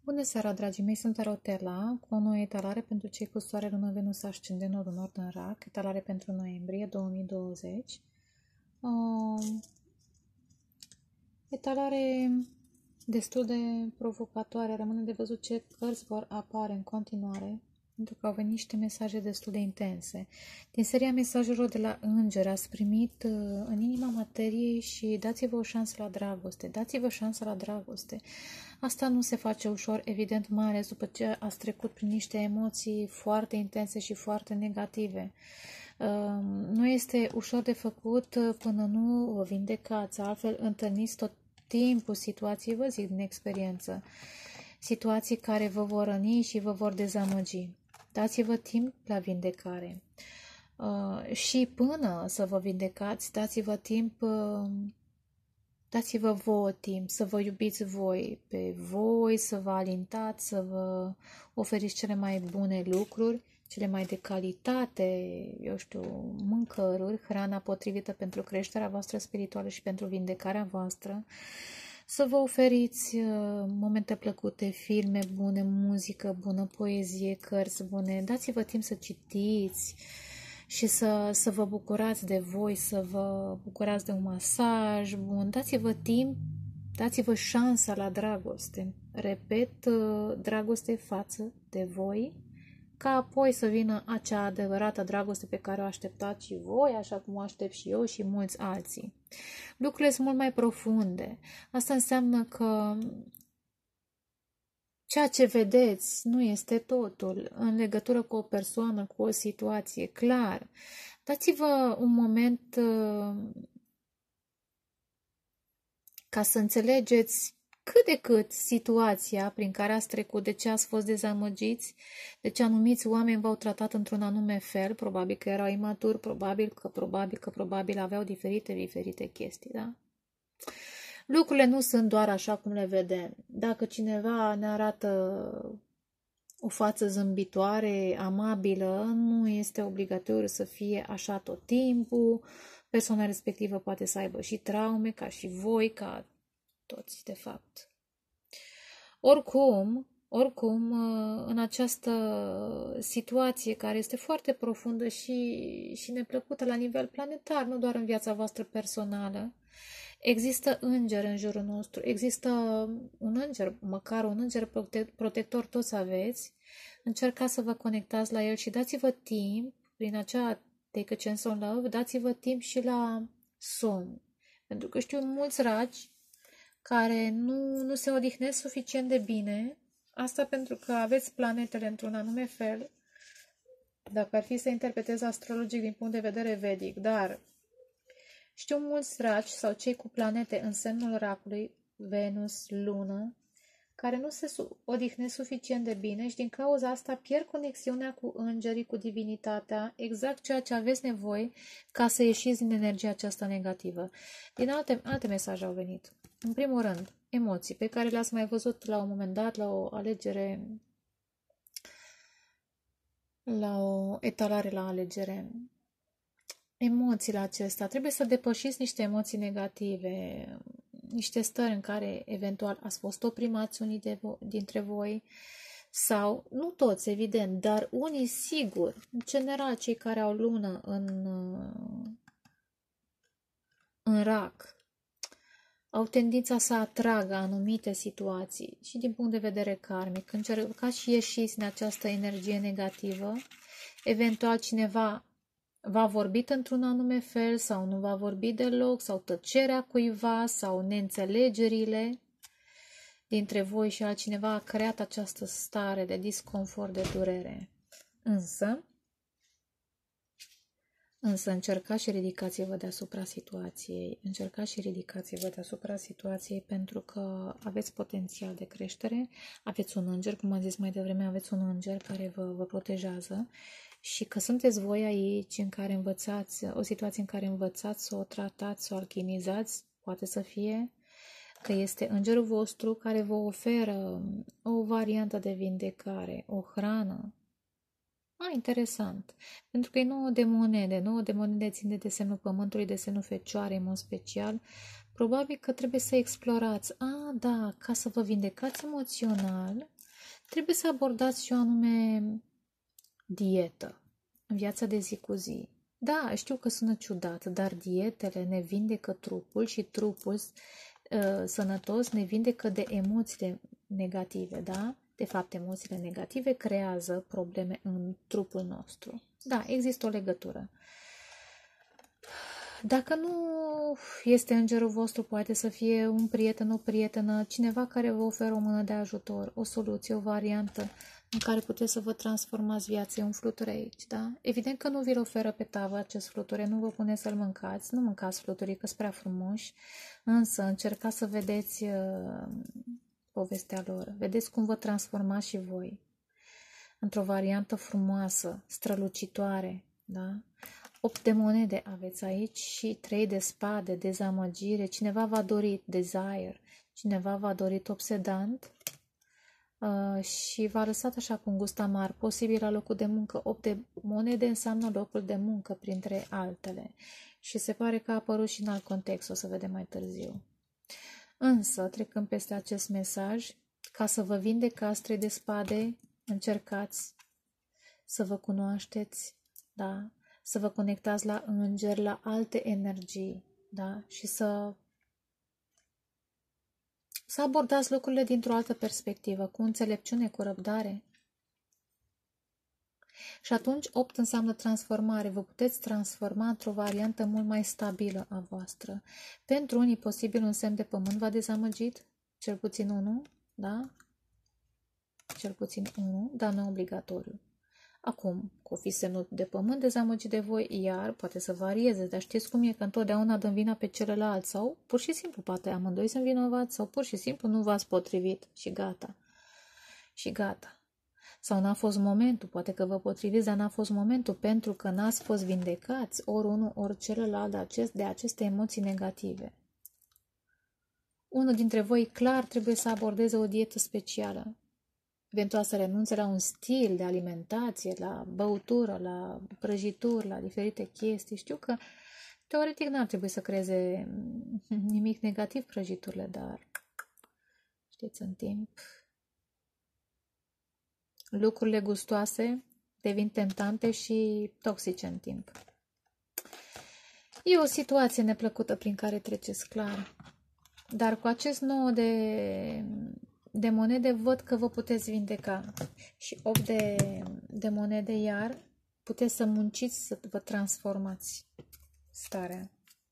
Bună seara, dragii mei! Sunt Arotela cu o nouă etalare pentru cei cu soare, lună, Venus, ascendent, nord în rac, etalare pentru noiembrie 2020. Etalare destul de provocatoare, rămâne de văzut ce cărți vor apare în continuare, pentru că au venit niște mesaje destul de intense. Din seria mesajelor de la îngeri ați primit în inima materiei și dați-vă o șansă la dragoste. Dați-vă șansa la dragoste. Asta nu se face ușor, evident, mai ales după ce ați trecut prin niște emoții foarte intense și foarte negative. Nu este ușor de făcut până nu vă vindecați, altfel întâlniți tot timpul situații, vă zic din experiență, situații care vă vor răni și vă vor dezamăgi. Dați-vă timp la vindecare. Și până să vă vindecați, dați-vă timp, dați-vă vouă timp să vă iubiți voi pe voi, să vă alintați, să vă oferiți cele mai bune lucruri, cele mai de calitate, eu știu, mâncăruri, hrana potrivită pentru creșterea voastră spirituală și pentru vindecarea voastră, să vă oferiți momente plăcute, filme bune, muzică bună, poezie, cărți bune, dați-vă timp să citiți și să vă bucurați de voi, să vă bucurați de un masaj bun, dați-vă timp, dați-vă șansa la dragoste. Repet, dragoste față de voi, ca apoi să vină acea adevărată dragoste pe care o așteptați și voi, așa cum o aștept și eu și mulți alții. Lucrurile sunt mult mai profunde. Asta înseamnă că ceea ce vedeți nu este totul în legătură cu o persoană, cu o situație, clar. Dați-vă un moment ca să înțelegeți cât de cât situația prin care ați trecut, de ce ați fost dezamăgiți, de ce anumiți oameni v-au tratat într-un anume fel, probabil că erau imaturi, probabil aveau diferite chestii, da? Lucrurile nu sunt doar așa cum le vedem. Dacă cineva ne arată o față zâmbitoare, amabilă, nu este obligatoriu să fie așa tot timpul. Persoana respectivă poate să aibă și traume, ca și voi, ca toți, de fapt. Oricum, în această situație care este foarte profundă și neplăcută la nivel planetar, nu doar în viața voastră personală, există îngeri în jurul nostru, există un înger, măcar un înger protector, toți aveți, încercați să vă conectați la el și dați-vă timp, prin acea Take a Chance on Love, dați-vă timp și la somn. Pentru că știu mulți ragi care nu se odihnesc suficient de bine, asta pentru că aveți planetele într-un anume fel, dacă ar fi să interpretez astrologic din punct de vedere vedic, dar știu mulți ragi sau cei cu planete în semnul racului, Venus, Lună, care nu se odihnesc suficient de bine și din cauza asta pierd conexiunea cu îngerii, cu divinitatea, exact ceea ce aveți nevoie ca să ieșiți din energia aceasta negativă. Din alte mesaje au venit. În primul rând, emoții pe care le-ați mai văzut la un moment dat, la o alegere, la o etalare la alegere. Emoțiile acestea, trebuie să depășiți niște emoții negative, niște stări în care eventual ați fost oprimați unii dintre voi sau, nu toți evident, dar unii sigur, în general cei care au lună în rac, au tendința să atragă anumite situații și din punct de vedere karmic, încercați și ieșiți din această energie negativă, eventual cineva v-a vorbit într-un anume fel sau nu v-a vorbit deloc, sau tăcerea cuiva, sau neînțelegerile dintre voi și altcineva a creat această stare de disconfort, de durere. Însă încercați și ridicați-vă deasupra situației. Încercați și ridicați-vă deasupra situației pentru că aveți potențial de creștere, aveți un înger, cum am zis mai devreme, aveți un înger care vă protejează și că sunteți voi aici în care învățați, o situație în care învățați să o tratați, să o alchimizați, poate să fie că este îngerul vostru care vă oferă o variantă de vindecare, o hrană. Interesant. Pentru că e 9 de monede. 9 de monede țin de desenul pământului, desenul fecioarei în mod special. Probabil că trebuie să explorați. Da, ca să vă vindecați emoțional, Trebuie să abordați și o anume dietă în viața de zi cu zi. Da, știu că sună ciudat, dar dietele ne vindecă trupul și trupul sănătos ne vindecă de emoțiile negative, da? De fapt, emoțiile negative creează probleme în trupul nostru. Da, există o legătură. Dacă nu este îngerul vostru, poate să fie un prieten, o prietenă, cineva care vă oferă o mână de ajutor, o soluție, o variantă în care puteți să vă transformați viața, un fluture aici, da? Evident că nu vi-l oferă pe tavă acest fluture, nu vă puneți să-l mâncați, nu mâncați fluturii, că sunt prea frumoși, însă încercați să vedeți povestea lor, vedeți cum vă transformați și voi într-o variantă frumoasă, strălucitoare, da? 8 de monede aveți aici și 3 de spade, dezamăgire. Cineva v-a dorit desire, cineva v-a dorit obsedant și v-a lăsat așa cu un gust amar, posibil la locul de muncă. 8 de monede înseamnă locul de muncă, printre altele. Și se pare că a apărut și în alt context, o să vedem mai târziu. Însă, trecând peste acest mesaj, ca să vă vindecați 3 de spade, încercați să vă cunoașteți, da? Să vă conectați la îngeri, la alte energii, da? Și să abordați lucrurile dintr-o altă perspectivă, cu înțelepciune, cu răbdare. Și atunci 8 înseamnă transformare. Vă puteți transforma într-o variantă mult mai stabilă a voastră. Pentru unii, posibil, un semn de pământ v-a dezamăgit, cel puțin unul, da? Cel puțin unul, dar nu obligatoriu. Acum, cu o fi semnul de pământ dezamăgit de voi, iar poate să varieze, dar știți cum e, că întotdeauna dăm vina pe celălalt sau pur și simplu, poate amândoi sunt vinovați sau pur și simplu nu v-ați potrivit și gata. Și gata. Sau n-a fost momentul, poate că vă potriviți, dar n-a fost momentul pentru că n-ați fost vindecați ori unul, ori celălalt de aceste emoții negative. Unul dintre voi clar trebuie să abordeze o dietă specială. Eventual să renunțe la un stil de alimentație, la băutură, la prăjituri, la diferite chestii. Știu că teoretic n-ar trebui să creeze nimic negativ prăjiturile, dar știți, în timp lucrurile gustoase devin tentante și toxice în timp. E o situație neplăcută prin care treceți, clar. Dar cu acest 9 de monede văd că vă puteți vindeca. Și 8 de monede iar puteți să munciți, să vă transformați starea.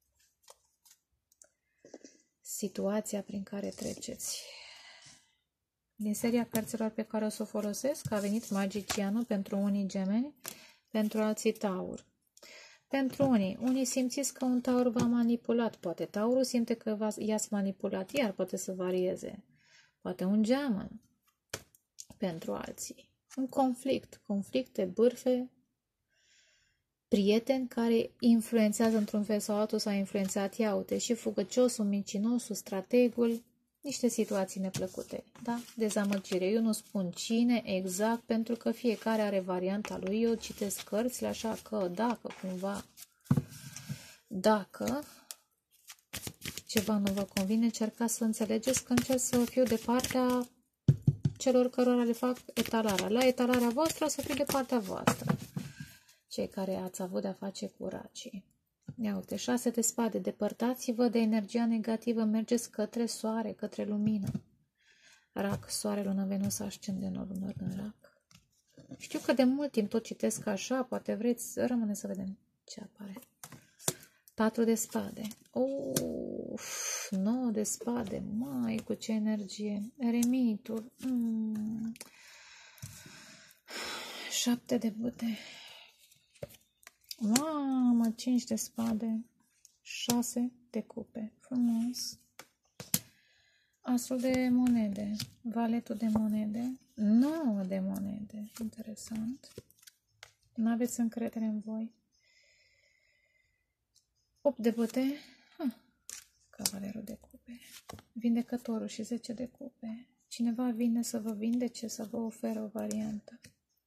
Situația prin care treceți. Din seria cărților pe care o să o folosesc a venit Magicianul pentru unii Gemeni, pentru alții Taur. Pentru unii simțiți că un Taur v-a manipulat. Poate Taurul simte că i-ați manipulat, iar poate să varieze. Poate un geamăn pentru alții. Un conflicte, bârfe, prieteni care influențează într-un fel sau altul, s-a influențat, iau-te, și fugăciosul, mincinosul, strategul, niște situații neplăcute, da? Dezamăgire. Eu nu spun cine exact, pentru că fiecare are varianta lui. Eu citesc cărțile așa că dacă ceva nu vă convine, încercați să înțelegeți că încerc să fiu de partea celor cărora le fac etalarea. La etalarea voastră să fiu de partea voastră. Cei care ați avut de-a face cu racii. Ia uite, 6 de spade. Depărtați-vă de energia negativă, mergeți către soare, către lumină. Rac, soare, lună, Venus, ascendent, lună în rac. Știu că de mult timp tot citesc așa, poate vreți să rămâne să vedem ce apare. 4 de spade. 9 de spade. Mai, cu ce energie. Eremitul. 7 de bâte. Mamă, 5 de spade. 6 de cupe. Frumos. Asul de monede. Valetul de monede. 9 de monede. Interesant. N-aveți încredere în voi. 8 de bâte. Cavalerul de cupe. Vindecătorul și 10 de cupe. Cineva vine să vă vindece, să vă oferă o variantă.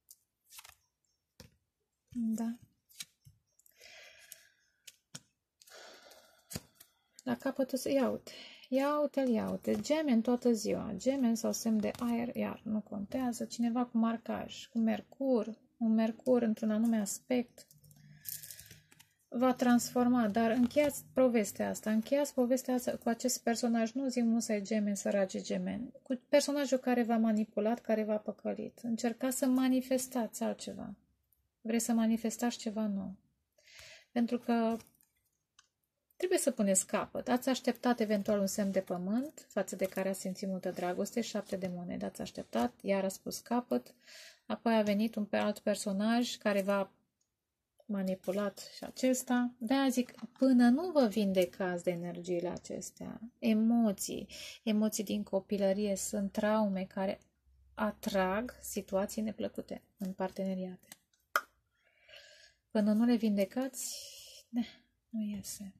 Da. La capătul, ia uite, Ia uite, Gemeni toată ziua, Gemeni sau semn de aer, iar nu contează, cineva cu marcaj, cu Mercur, un Mercur într-un anume aspect, va transforma, dar încheiați povestea asta cu acest personaj, nu zic nu să-i Gemeni, sărace Gemeni, cu personajul care v-a manipulat, care v-a păcălit. Încercați să manifestați altceva. Vreți să manifestați ceva nou. Pentru că trebuie să puneți capăt. Ați așteptat eventual un semn de pământ, față de care ați simțit multă dragoste, 7 de monede. Ați așteptat, iar ați pus capăt, apoi a venit un alt personaj care v-a manipulat și acesta. De-aia zic, până nu vă vindecați de energiile acestea, emoții din copilărie sunt traume care atrag situații neplăcute în parteneriate. Până nu le vindecați, nu iese.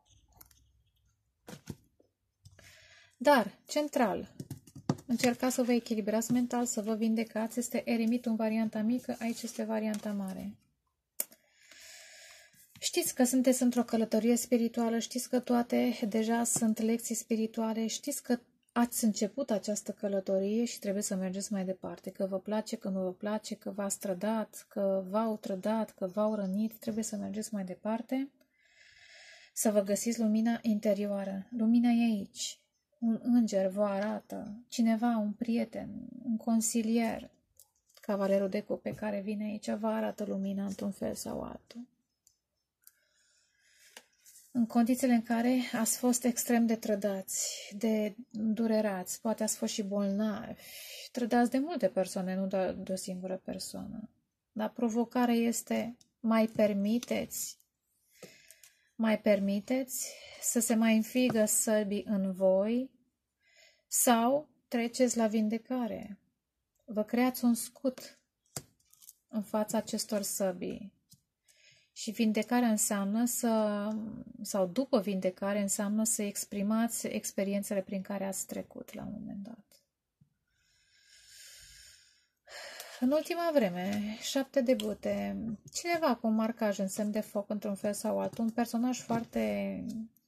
Dar, central, încercați să vă echilibrați mental, să vă vindecați. Este eremitul în varianta mică, aici este varianta mare. Știți că sunteți într-o călătorie spirituală, știți că toate deja sunt lecții spirituale, știți că ați început această călătorie și trebuie să mergeți mai departe, că vă place, că nu vă place, că v-ați trădat, că v-au trădat, că v-au rănit, trebuie să mergeți mai departe, să vă găsiți lumina interioară. Lumina e aici. Un înger vă arată, cineva, un prieten, un consilier, cavalerul de cupe care vine aici, vă arată lumina într-un fel sau altul. În condițiile în care ați fost extrem de trădați, de durerați, poate ați fost și bolnavi, trădați de multe persoane, nu doar de o singură persoană. Dar provocarea este, mai permiteți să se mai înfigă săbii în voi sau treceți la vindecare. Vă creați un scut în fața acestor săbii. Și vindecarea înseamnă sau după vindecare înseamnă să exprimați experiențele prin care ați trecut la un moment dat. În ultima vreme, 7 de bute, cineva cu un marcaj în semn de foc într-un fel sau altul, un personaj foarte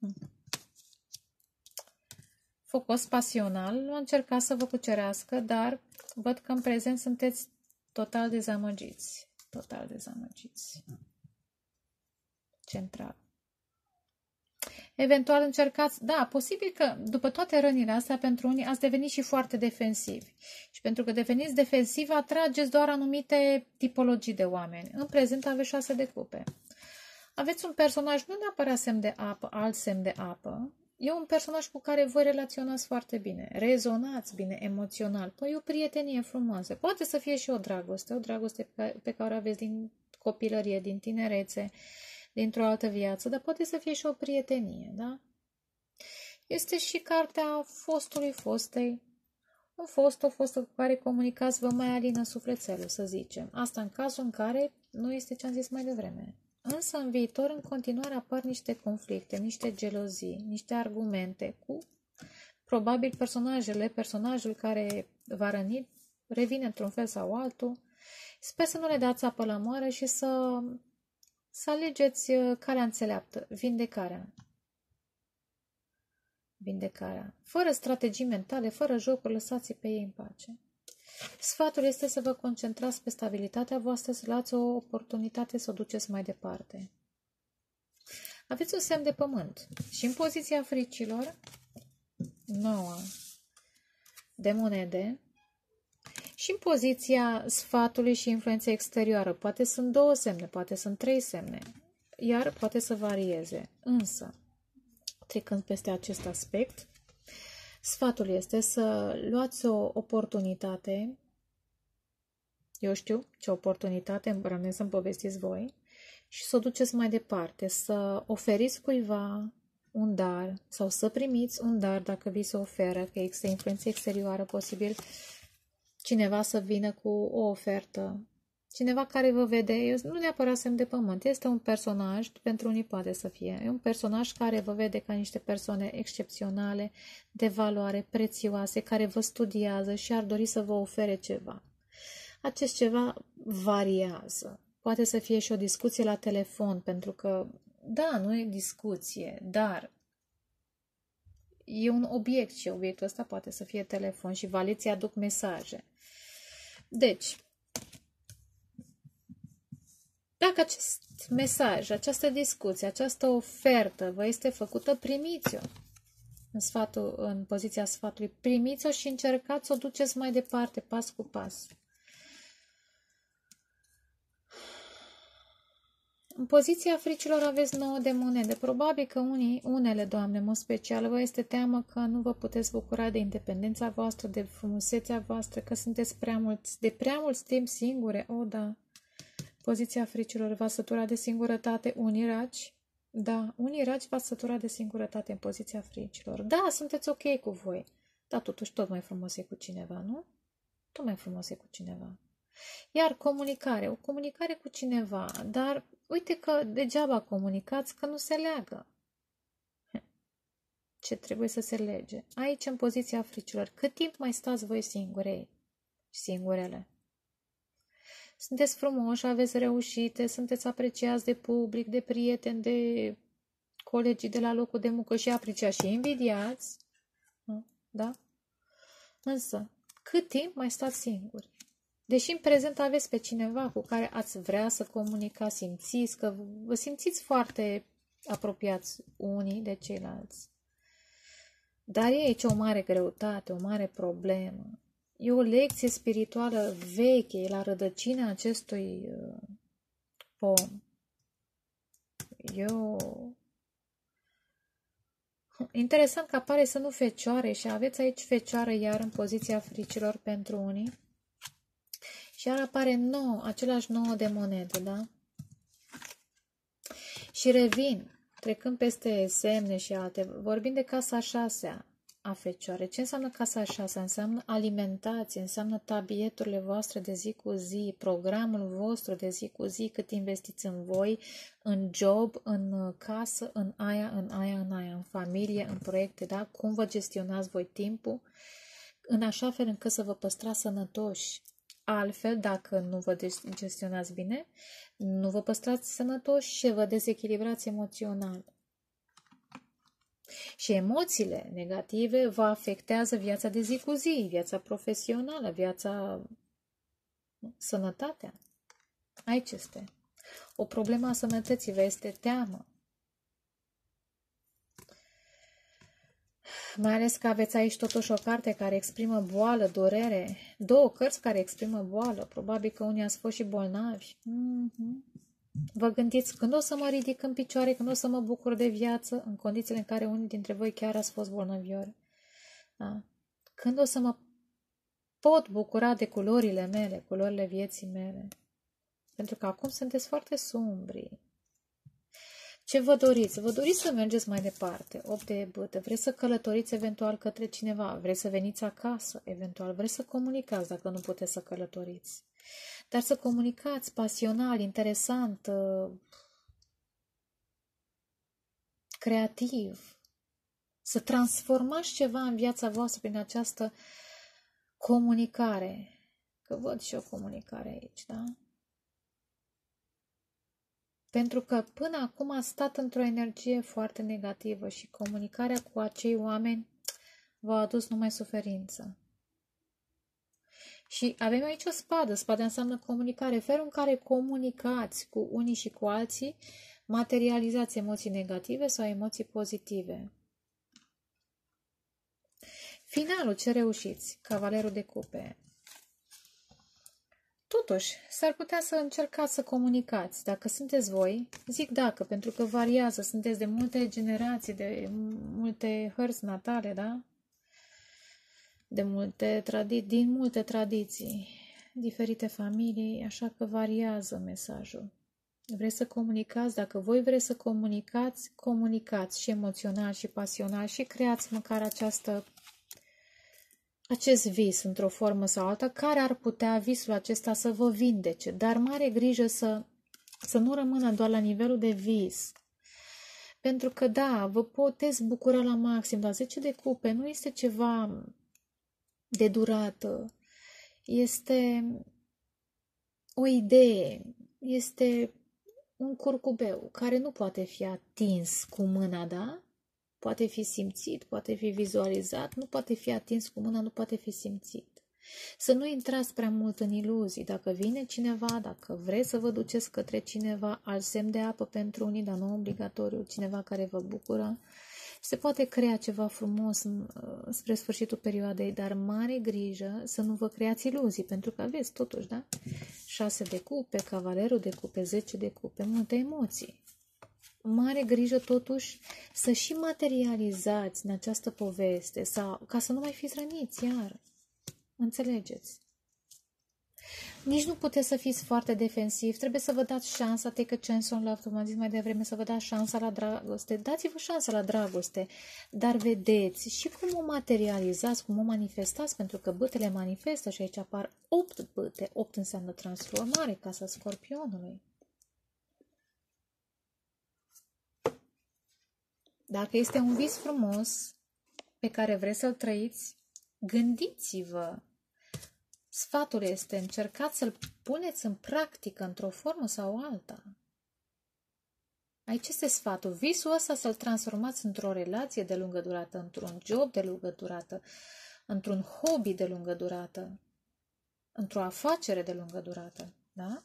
focos, pasional, a încercat să vă cucerească, dar văd că în prezent sunteți total dezamăgiți. Total dezamăgiți. Central. Eventual încercați, da, posibil că după toate rănile astea, pentru unii ați devenit și foarte defensivi. Și pentru că deveniți defensivi, atrageți doar anumite tipologii de oameni. În prezent aveți 6 de cupe. Aveți un personaj, nu neapărat semn de apă, alt semn de apă. E un personaj cu care voi relaționați foarte bine. Rezonați bine emoțional. Păi o prietenie frumoasă. Poate să fie și o dragoste pe care o aveți din copilărie, din tinerețe, dintr-o altă viață, dar poate să fie și o prietenie, da? Este și cartea fostei. Un fost, o fostă cu care comunicați, vă mai alină sufletelul, să zicem. Asta în cazul în care nu este ce am zis mai devreme. Însă în viitor, în continuare, apar niște conflicte, niște gelozii, niște argumente cu, probabil, personajul care v-a rănit revine într-un fel sau altul. Sper să nu le dați apă la moară și să alegeți calea înțeleaptă, vindecarea. Fără strategii mentale, fără jocuri, lăsați pe ei în pace. Sfatul este să vă concentrați pe stabilitatea voastră, să luați o oportunitate să o duceți mai departe. Aveți un semn de pământ și în poziția fricilor, 9 de monede, și în poziția sfatului și influenței exterioară. Poate sunt 2 semne, poate sunt 3 semne, iar poate să varieze. Însă, trecând peste acest aspect, sfatul este să luați o oportunitate, eu știu ce oportunitate, îmi să-mi povestiți voi, și să o duceți mai departe, să oferiți cuiva un dar sau să primiți un dar dacă vi se oferă, că există influență exterioară, posibil cineva să vină cu o ofertă, cineva care vă vede, nu neapărat semn de pământ, este un personaj, pentru unii poate să fie, e un personaj care vă vede ca niște persoane excepționale, de valoare, prețioase, care vă studiază și ar dori să vă ofere ceva. Acest ceva variază. Poate să fie și o discuție la telefon, pentru că, da, nu e discuție, dar e un obiect și obiectul ăsta poate să fie telefon și valiții aduc mesaje. Deci, dacă acest mesaj, această discuție, această ofertă vă este făcută, primiți-o în poziția sfatului. Primiți-o și încercați să o duceți mai departe, pas cu pas. În poziția fricilor aveți 9 de monede. Probabil că unele, Doamne, în mod special, vă este teamă că nu vă puteți bucura de independența voastră, de frumusețea voastră, că sunteți de prea mult timp singure. O, da. Poziția fricilor v-a săturat de singurătate. Unii raci. Da, unii raci v-ați săturat de singurătate în poziția fricilor. Da, sunteți ok cu voi. Dar totuși tot mai frumos e cu cineva, nu? Tot mai frumos e cu cineva. Iar o comunicare cu cineva, dar uite că degeaba comunicați că nu se leagă. Ce trebuie să se lege? Aici, în poziția fricilor, cât timp mai stați voi singurei și singurele? Sunteți frumoși, aveți reușite, sunteți apreciați de public, de prieteni, de colegii de la locul de muncă și apreciați și invidiați. Da? Însă, cât timp mai stați singuri? Deși în prezent aveți pe cineva cu care ați vrea să comunicați, simțiți că vă simțiți foarte apropiați unii de ceilalți. Dar e aici o mare greutate, o mare problemă. E o lecție spirituală veche, e la rădăcina acestui pom. Interesant că apare să nu fecioare și aveți aici fecioară iar în poziția fricilor pentru unii. Și iar apare același 9 de monede, da? Și revin, trecând peste semne și alte, vorbind de casa 6 a Fecioare. Ce înseamnă casa 6? Înseamnă alimentație, înseamnă tabieturile voastre de zi cu zi, programul vostru de zi cu zi, cât investiți în voi, în job, în casă, în aia, în familie, în proiecte, da? Cum vă gestionați voi timpul, în așa fel încât să vă păstrați sănătoși. Altfel, dacă nu vă gestionați bine, nu vă păstrați sănătoși și vă dezechilibrați emoțional. Și emoțiile negative vă afectează viața de zi cu zi, viața profesională, sănătatea. Aici este. O problemă a sănătății vă este teamă. Mai ales că aveți aici totuși o carte care exprimă boală, durere. 2 cărți care exprimă boală. Probabil că unii ați fost și bolnavi. Vă gândiți când o să mă ridic în picioare, când o să mă bucur de viață, în condițiile în care unii dintre voi chiar ați fost bolnaviori. Da? Când o să mă pot bucura de culorile mele, culorile vieții mele. Pentru că acum sunteți foarte sumbri. Ce vă doriți? Vă doriți să mergeți mai departe. 8 de bâte. Vreți să călătoriți eventual către cineva. Vreți să veniți acasă eventual. Vreți să comunicați dacă nu puteți să călătoriți. Dar să comunicați pasional, interesant, creativ. Să transformați ceva în viața voastră prin această comunicare. Că văd și o comunicare aici, da? Pentru că până acum a stat într-o energie foarte negativă și comunicarea cu acei oameni v-a adus numai suferință. Și avem aici o spadă. Spada înseamnă comunicare. Felul în care comunicați cu unii și cu alții, materializați emoții negative sau emoții pozitive. Finalul, ce reușiți? Cavalerul de cupe. Totuși, s-ar putea să încercați să comunicați. Dacă sunteți voi, zic dacă, pentru că variază, sunteți de multe generații, de multe hărți natale, da? Din multe tradiții, diferite familii, așa că variază mesajul. Vreți să comunicați? Dacă voi vreți să comunicați, comunicați și emoțional și pasional și creați măcar acest vis într-o formă sau alta, care ar putea visul acesta să vă vindece, dar mare grijă să nu rămână doar la nivelul de vis. Pentru că, da, vă puteți bucura la maxim, dar 10 de cupe nu este ceva de durată. Este o idee, este un curcubeu care nu poate fi atins cu mâna, da? Poate fi simțit, poate fi vizualizat, nu poate fi atins cu mâna, nu poate fi simțit. Să nu intrați prea mult în iluzii. Dacă vine cineva, dacă vreți să vă duceți către cineva, alt semn de apă pentru unii, dar nu obligatoriu, cineva care vă bucură, se poate crea ceva frumos spre sfârșitul perioadei, dar mare grijă să nu vă creați iluzii, pentru că aveți totuși, da? 6 de cupe, cavalerul de cupe, 10 de cupe, multe emoții. Mare grijă totuși să și materializați în această poveste, sau, ca să nu mai fiți răniți iar. Înțelegeți? Nici nu puteți să fiți foarte defensiv, trebuie să vă dați șansa, take a chance on love, cum am zis mai devreme, să vă dați șansa la dragoste, dați-vă șansa la dragoste, dar vedeți și cum o materializați, cum o manifestați, pentru că bâtele manifestă și aici apar 8 bâte, 8 înseamnă transformare, casa Scorpionului. Dacă este un vis frumos pe care vreți să-l trăiți, gândiți-vă. Sfatul este, încercați să-l puneți în practică într-o formă sau alta. Aici este sfatul. Visul ăsta să-l transformați într-o relație de lungă durată, într-un job de lungă durată, într-un hobby de lungă durată, într-o afacere de lungă durată. Da?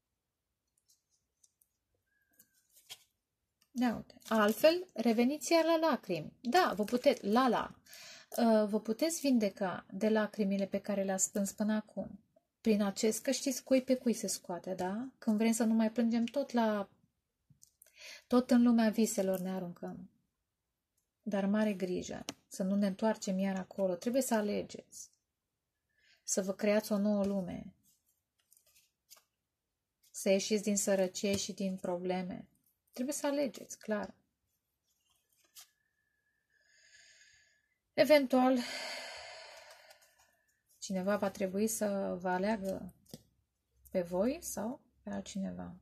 Da, uite. Altfel, reveniți iar la lacrimi. Da, vă puteți vindeca de lacrimile pe care le-ați stâns până acum. Prin acest, că știți cui pe cui se scoate, da? Când vrem să nu mai plângem, tot în lumea viselor ne aruncăm. Dar mare grijă, să nu ne întoarcem iar acolo. Trebuie să alegeți. Să vă creați o nouă lume. Să ieșiți din sărăcie și din probleme. Trebuie să alegeți, clar. Eventual, cineva va trebui să vă aleagă pe voi sau pe altcineva.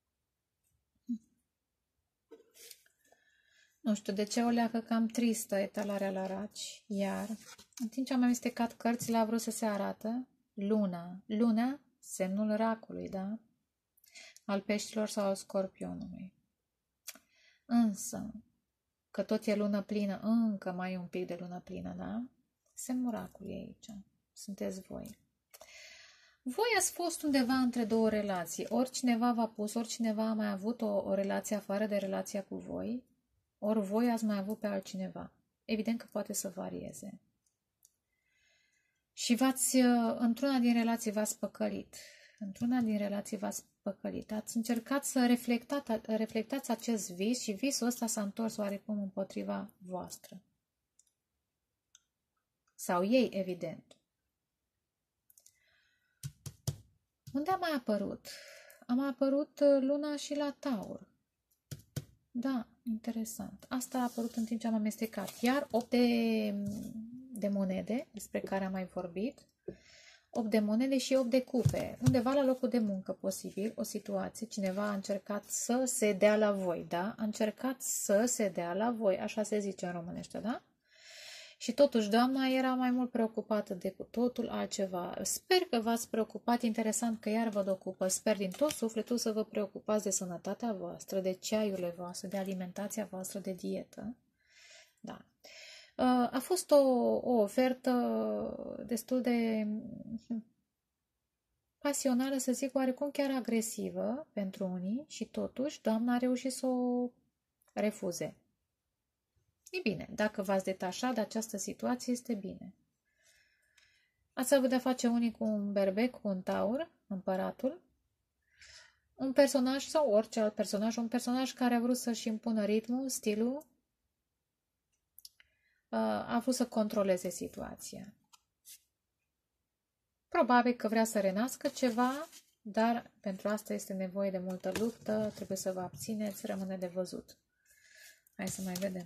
Nu știu de ce o leacă cam tristă etalarea la raci, iar în timp ce am amestecat cărțile, a vrut să se arată luna, semnul racului, da? Al peștilor sau al scorpionului. Însă, că tot e lună plină, încă mai e un pic de lună plină, da? Semnul racului aici. Sunteți voi. Voi ați fost undeva între două relații. Oricineva v-a pus, oricineva a mai avut o relație afară de relația cu voi, ori voi ați mai avut pe altcineva. Evident că poate să varieze. Și într-una din relații v-ați păcălit. Într-una din relații v-ați păcălit. Ați încercat să reflectați acest vis și visul ăsta s-a întors oarecum împotriva voastră. Sau ei, evident. Unde a mai apărut? A mai apărut luna și la Taur. Da, interesant. Asta a apărut în timp ce am amestecat. Iar 8 de monede, despre care am mai vorbit, 8 de monede și 8 de cupe. Undeva la locul de muncă, posibil, o situație, cineva a încercat să se dea la voi, da? A încercat să se dea la voi, așa se zice în românește, da? Și totuși, doamna era mai mult preocupată de cu totul altceva. Sper că v-ați preocupat, interesant că iar vă ocupă. Sper din tot sufletul să vă preocupați de sănătatea voastră, de ceaiurile voastre, de alimentația voastră, de dietă. Da. A fost o ofertă destul de pasională, să zic, oarecum chiar agresivă pentru unii și totuși doamna a reușit să o refuze. E bine, dacă v-ați detașat de această situație, este bine. Ați avut de-a face unii cu un berbec, cu un taur, împăratul, un personaj sau orice alt personaj, un personaj care a vrut să-și impună ritmul, stilul, a vrut să controleze situația. Probabil că vrea să renască ceva, dar pentru asta este nevoie de multă luptă, trebuie să vă abțineți, rămâne de văzut. Hai să mai vedem.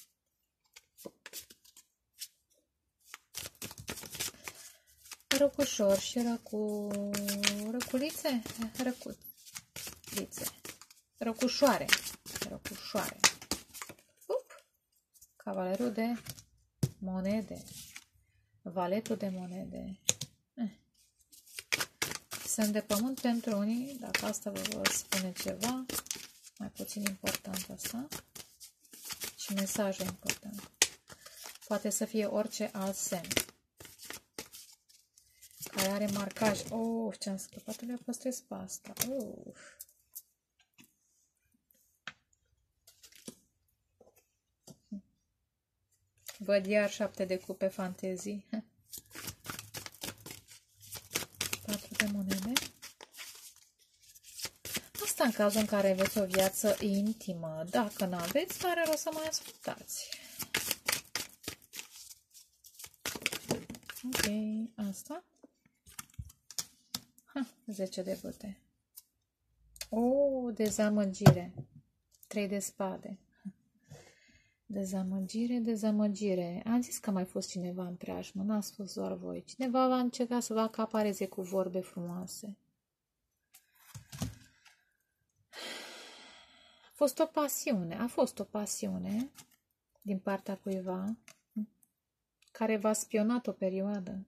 Răcușor și răculițe? Răculițe. Răcușoare. Răcușoare. Cavalerul de monede. Valetul de monede. Semn de pământ pentru unii, dacă asta vă spune ceva, mai puțin important asta. Și Mesajul important. Poate să fie orice alt semn care are marcaj. Ce-am scăpat, le-a păstrez pe asta. Văd iar 7 de cupe fantezii. 4 de monede. Asta în cazul în care aveți o viață intimă. Dacă nu aveți, are rost să mai ascultați. Ok, asta. 10 de bâte. Dezamăgire. 3 de spade. Dezamăgire, dezamăgire. Am zis că a mai fost cineva în preajmă, n-ați fost doar voi. Cineva va încerca să vă acapareze cu vorbe frumoase. A fost o pasiune din partea cuiva care v-a spionat o perioadă.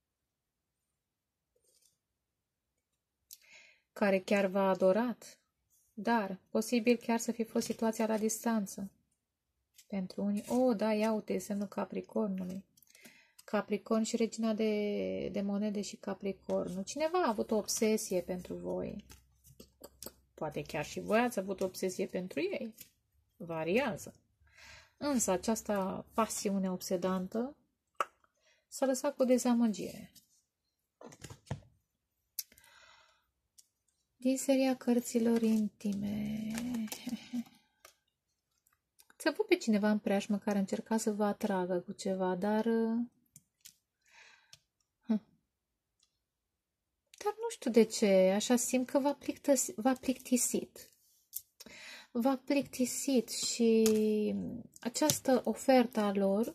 Care chiar v-a adorat. Dar, posibil chiar să fi fost situația la distanță. Pentru unii, da, ia uite, semnul Capricornului. Capricorn și regina de monede și Capricornul. Cineva a avut o obsesie pentru voi. Poate chiar și voi ați avut o obsesie pentru ei. Variază. Însă această pasiune obsedantă s-a lăsat cu dezamăgire. Din seria cărților intime. Ați avut pe cineva în preajmă care încerca să vă atragă cu ceva, dar nu știu de ce, așa simt că v-a plictisit. V-a plictisit și această ofertă a lor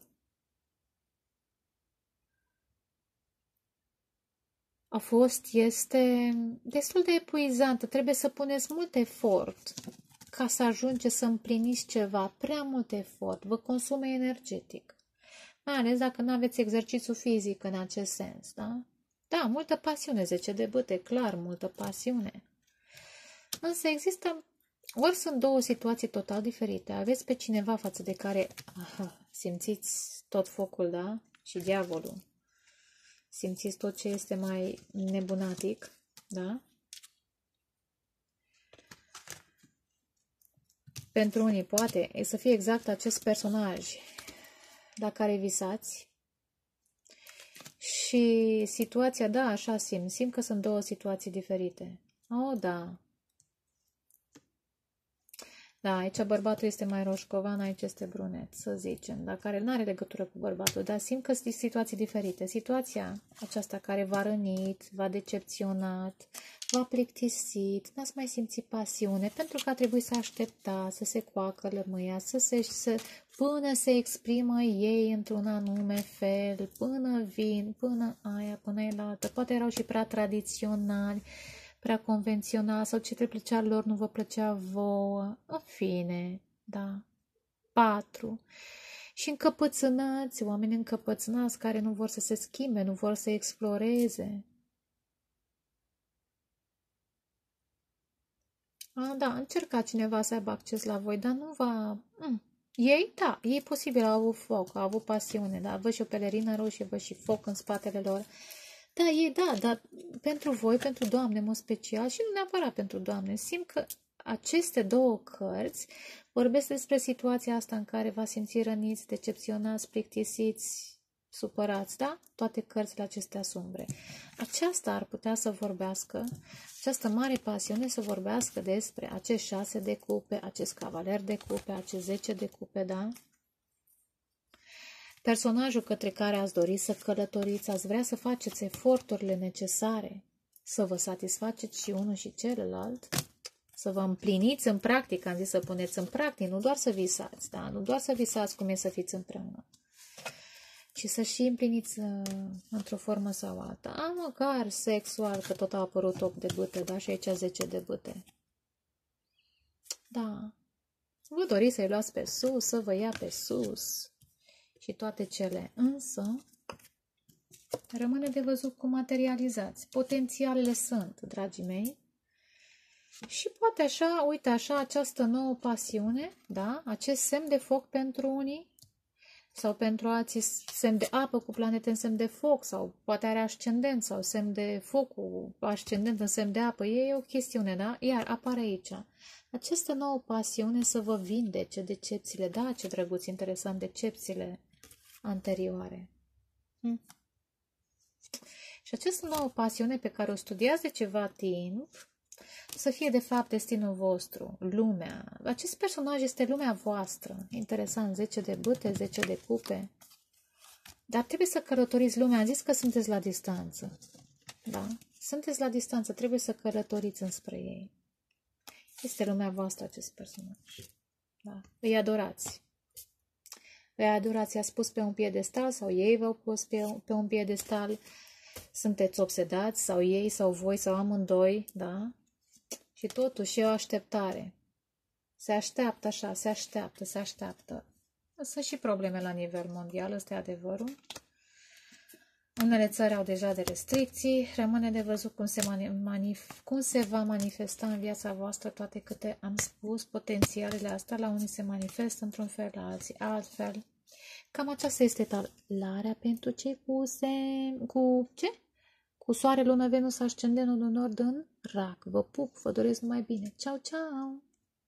este destul de epuizantă. Trebuie să puneți mult efort ca să ajungeți să împliniți ceva. Prea mult efort. Vă consume energetic. Mai ales dacă nu aveți exercițiu fizic în acest sens, da? Da, multă pasiune, 10 de bâte, clar, multă pasiune. Însă există, ori sunt două situații total diferite. Aveți pe cineva față de care simțiți tot focul, da? Și diavolul. Simțiți tot ce este mai nebunatic, da? Pentru unii poate să fie exact acest personaj la care visați. Și situația, da, așa simt că sunt două situații diferite. Da. Da, aici bărbatul este mai roșcovan, aici este brunet, să zicem, dar care nu are legătură cu bărbatul, dar simt că sunt situații diferite. Situația aceasta care v-a rănit, v-a decepționat, v-a plictisit, n-ați mai simțit pasiune, pentru că a trebuit să așteptați, să se coacă lămâia, până se exprimă ei într-un anume fel, până vin, până aia, până elaltă. Poate erau și prea tradiționali, prea convențional, sau ce le plăcea lor nu vă plăcea vouă. În fine, da. 4. Și încăpățânați, oameni încăpățânați care nu vor să se schimbe, nu vor să exploreze. Da, încerca cineva să aibă acces la voi, dar nu va... Ei posibil au avut foc, au avut pasiune, da? Văd și o pelerină roșie, văd și foc în spatele lor. Da, dar pentru voi, pentru Doamne, în mod special, și nu neapărat pentru Doamne, simt că aceste două cărți vorbesc despre situația asta în care v-ați simți răniți, decepționați, plictisiți, supărați, da? Toate cărțile acestea sumbre. Aceasta ar putea să vorbească, această mare pasiune să vorbească despre acest 6 de cupe, acest cavaler de cupe, acest 10 de cupe, da? Personajul către care ați dori să călătoriți, ați vrea să faceți eforturile necesare, să vă satisfaceți și unul și celălalt, să vă împliniți în practică, am zis să puneți în practică, nu doar să visați, da? Nu doar să visați cum e să fiți împreună, ci să și împliniți într-o formă sau alta. Măcar sexual, că tot a apărut 8 de bâte, da? Și aici 10 de bâte. Da. Vă doriți să-i luați pe sus, să vă ia pe sus și toate cele. Însă, rămâne de văzut cum materializați. Potențialele sunt, dragii mei. Și poate așa, uite așa, această nouă pasiune, da? Acest semn de foc pentru unii, sau pentru alții semn de apă cu planete în semn de foc, sau poate are ascendent, sau semn de foc cu ascendent în semn de apă. E o chestiune, da? Iar apare aici. Această nouă pasiune să vă vindece decepțiile. Da, ce drăguț, interesant, decepțiile anterioare. Și această nouă pasiune pe care o studiați de ceva timp, să fie de fapt destinul vostru, lumea. Acest personaj este lumea voastră. Interesant, 10 de bâte, 10 de cupe. Dar trebuie să călătoriți lumea. Am zis că sunteți la distanță. Da? Sunteți la distanță, trebuie să călătoriți înspre ei. Este lumea voastră acest personaj. Da? Îi adorați. Îi adorați, i-a spus pe un piedestal sau ei v-au pus pe un piedestal. Sunteți obsedați sau ei sau voi sau amândoi, da? Și totuși e o așteptare. Se așteaptă așa, se așteaptă. Sunt și probleme la nivel mondial, ăsta e adevărul. Unele țări au deja de restricții, rămâne de văzut cum se va manifesta în viața voastră toate câte am spus, potențialele astea, la unii se manifestă într-un fel, la alții altfel. Cam aceasta este talarea pentru cei cu soare, lună, Venus, ascendentul în nord în rac. Vă pup, vă doresc numai bine. Ceau, ceau!